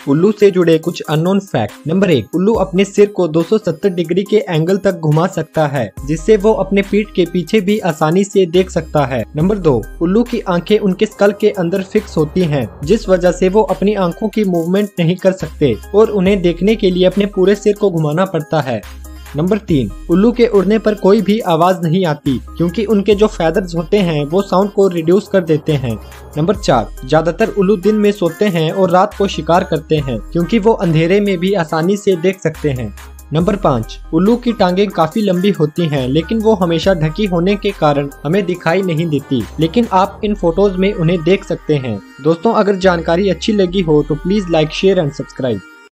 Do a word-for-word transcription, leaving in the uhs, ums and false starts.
उल्लू से जुड़े कुछ अननोन फैक्ट। नंबर एक, उल्लू अपने सिर को दो सौ सत्तर डिग्री के एंगल तक घुमा सकता है, जिससे वो अपने पीठ के पीछे भी आसानी से देख सकता है। नंबर दो, उल्लू की आंखें उनके स्कल के अंदर फिक्स होती हैं, जिस वजह से वो अपनी आंखों की मूवमेंट नहीं कर सकते और उन्हें देखने के लिए अपने पूरे सिर को घुमाना पड़ता है। नंबर तीन, उल्लू के उड़ने पर कोई भी आवाज नहीं आती, क्योंकि उनके जो फेदर्स होते हैं वो साउंड को रिड्यूस कर देते हैं। नंबर चार, ज्यादातर उल्लू दिन में सोते हैं और रात को शिकार करते हैं, क्योंकि वो अंधेरे में भी आसानी से देख सकते हैं। नंबर पाँच, उल्लू की टांगें काफी लंबी होती हैं, लेकिन वो हमेशा ढकी होने के कारण हमें दिखाई नहीं देती, लेकिन आप इन फोटोज में उन्हें देख सकते हैं। दोस्तों, अगर जानकारी अच्छी लगी हो तो please like, share and subscribe.